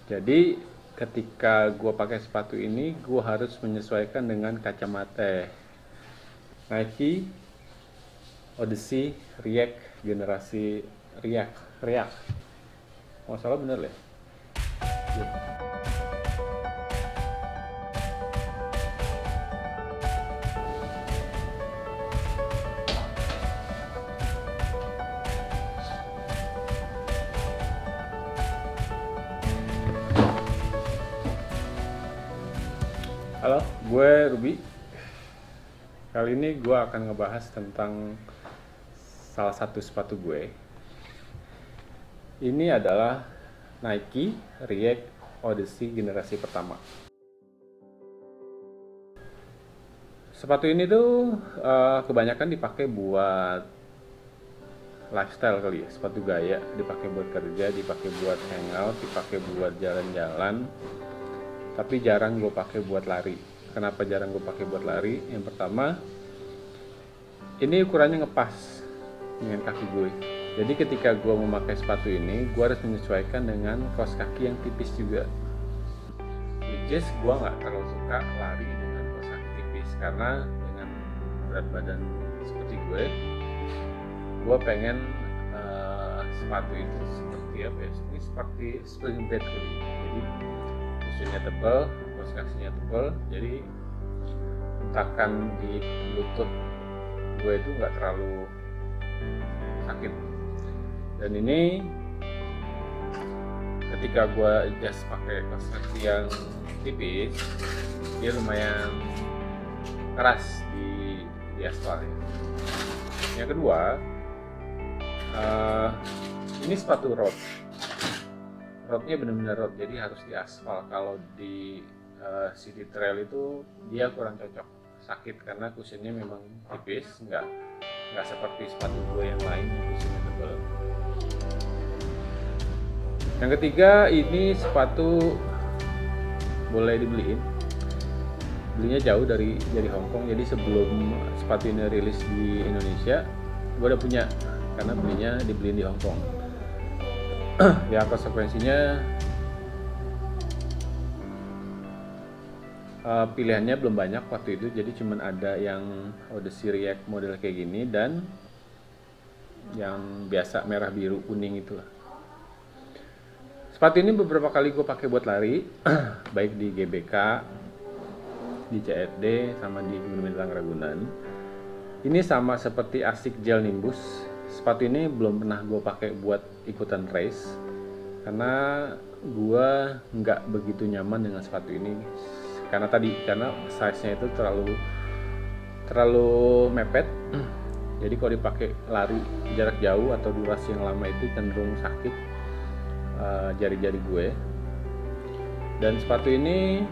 Jadi ketika gue pakai sepatu ini, gue harus menyesuaikan dengan kacamata Nike Odyssey React generasi React React. Oh salah bener ya? Yep. Halo, gue Ruby. Kali ini gue akan ngebahas tentang salah satu sepatu gue. Ini adalah Nike React Odyssey generasi pertama. Sepatu ini tuh kebanyakan dipakai buat lifestyle kali ya, sepatu gaya, dipakai buat kerja, dipakai buat hangout, dipakai buat jalan-jalan. Tapi jarang gue pakai buat lari. Kenapa jarang gue pakai buat lari? Yang pertama, ini ukurannya ngepas dengan kaki gue. Jadi ketika gue memakai sepatu ini, gue harus menyesuaikan dengan kaos kaki yang tipis juga. Which is gue nggak terlalu suka lari dengan kaos kaki tipis, karena dengan berat badan seperti gue pengen sepatu itu seperti apa ya? Ini seperti spring bed gitu. Jadi kusennya tebal, kaos kakinya tebal, jadi hentakan di lutut gue itu nggak terlalu sakit. Dan ini ketika gue just pakai kaos kaki yang tipis, dia lumayan keras di aspal ya. Yang kedua, ini sepatu road. Roadnya benar-benar road, jadi harus di aspal. Kalau di city trail itu dia kurang cocok, sakit karena kusennya memang tipis, nggak seperti sepatu gue yang lain yang kusennya tebal. Yang ketiga, ini sepatu boleh dibeliin, belinya jauh dari Hong Kong. Jadi sebelum sepatu ini rilis di Indonesia, gue udah punya, karena dibeliin di Hong Kong. Ya konsekuensinya pilihannya belum banyak waktu itu, jadi cuman ada yang Odyssey React model kayak gini dan yang biasa merah biru kuning itulah. Sepatu ini beberapa kali gue pakai buat lari, baik di GBK, di CFD, sama di Gunung Bintang Ragunan. Ini sama seperti Asics Gel Nimbus. Sepatu ini belum pernah gue pakai buat ikutan race, karena gue nggak begitu nyaman dengan sepatu ini. Karena size-nya itu terlalu mepet. Jadi kalau dipakai lari jarak jauh atau durasi yang lama itu cenderung sakit jari-jari gue. Dan sepatu ini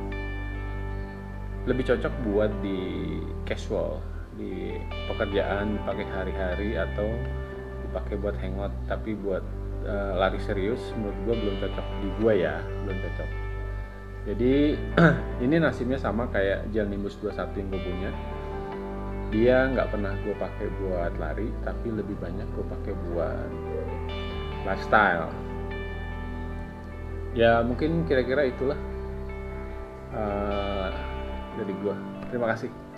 lebih cocok buat di casual, di pekerjaan, dipakai hari-hari, atau dipakai buat hangout. Tapi buat lari serius menurut gue belum cocok di gue ya, belum cocok. Jadi ini nasibnya sama kayak Gel Nimbus 21 yang gue punya. Dia nggak pernah gue pakai buat lari, tapi lebih banyak gue pakai buat lifestyle. Ya mungkin kira-kira itulah dari gue. Terima kasih.